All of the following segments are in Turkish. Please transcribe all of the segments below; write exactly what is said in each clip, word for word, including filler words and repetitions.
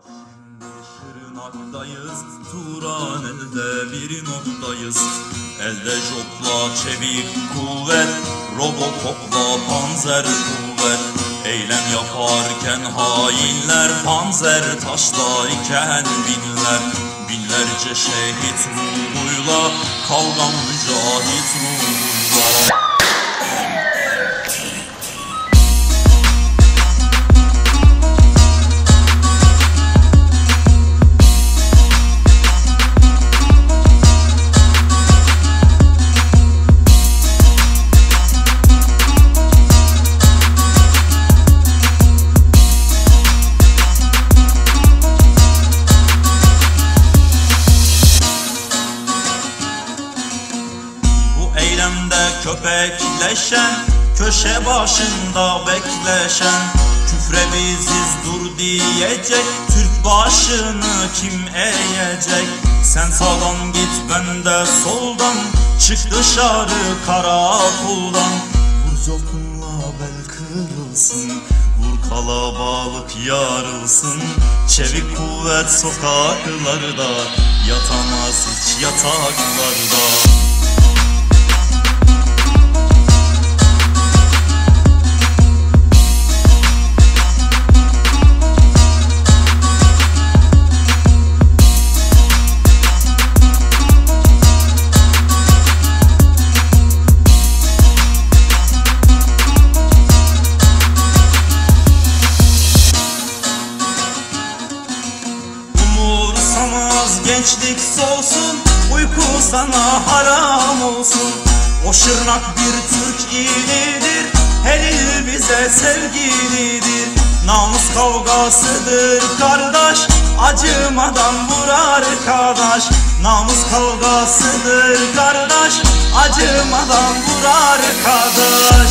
Şimdi Şırnak'tayız, Turanel'de bir noktayız. Elde jopla çevik kuvvet, Robocop'la panzer kuvvet. Eylem yaparken hainler, panzer taşlarken binler. Binlerce şehit ruhuyla, kavgan mücahit ruhuyla. Köpekleşen, köşe başında bekleşen, küfre biziz dur diyecek, Türk başını kim eğecek? Sen sağdan git, ben de soldan, çık dışarı karakoldan. Vur zopunla bel kırılsın, vur kalabalık yarılsın. Çevik kuvvet sokaklarda, yatamaz hiç yataklarda. Gençlik solsun, uyku sana haram olsun. O Şırnak bir Türk ilidir, her il bize sevgilidir. Namus kavgasıdır kardeş, acımadan vur arkadaş. Namus kavgasıdır kardeş, acımadan vur arkadaş.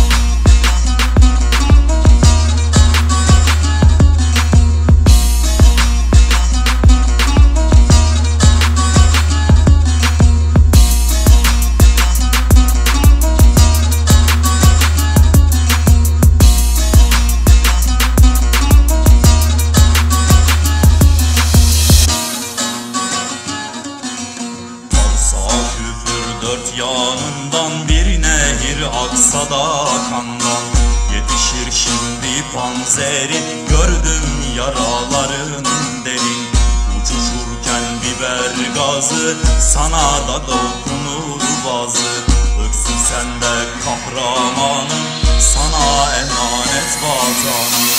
Dört yanından bir nehir aksa da kandan. Yetişir şimdi panzeri, gördüm yaraların derin. Uçuşurken biber gazı, sana da dokunur bazı. Öksün sen de kahramanım, sana emanet vatanım.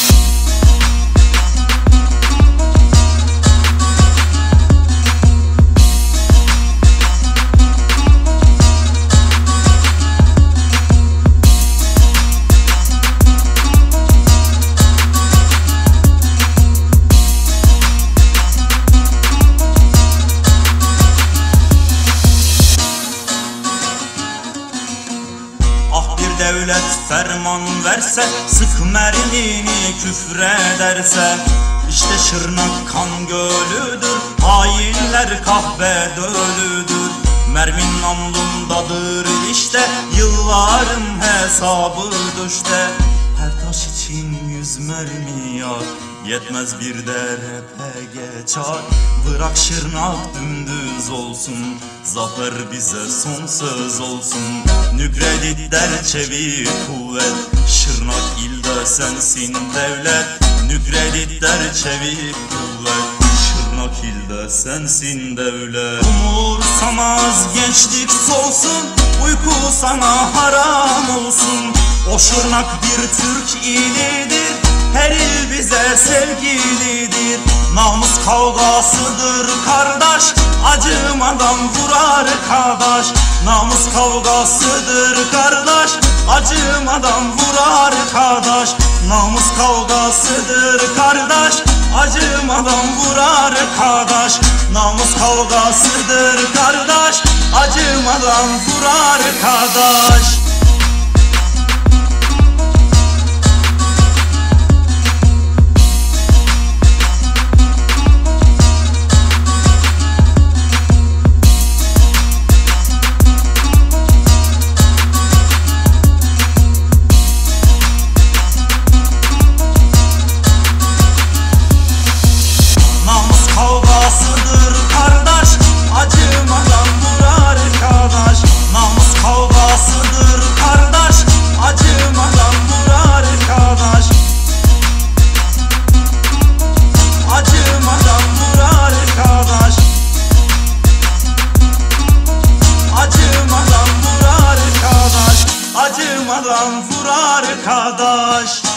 Devlet ferman verse, sık mermini küfrederse. İşte Şırnak kan gölüdür, hainler kahve dölüdür. Mermin namlumdadır işte, yılların hesabı düşte. Her taş için yüz mermi yar, yetmez bir de R P G çar. Bırak Şırnak dümdüz olsun, zafer bize son söz olsun. Nükredit der çevik kuvvet, Şırnak ilde sensin devlet. Nükredit der çevik kuvvet, Şırnak ilde sensin devlet. Umursamaz gençlik solsun, uyku sana haram olsun. O Şırnak bir Türk ilidir, her il bize sevgilidir. Namus kavgasıdır kardeş, acımadan vur arkadaş. Namus kavgasıdır kardeş, acımadan vur arkadaş. Namus kavgasıdır kardeş, acımadan vur arkadaş. Namus kavgasıdır kardeş, acımadan vur arkadaş. adam vur arkadaş.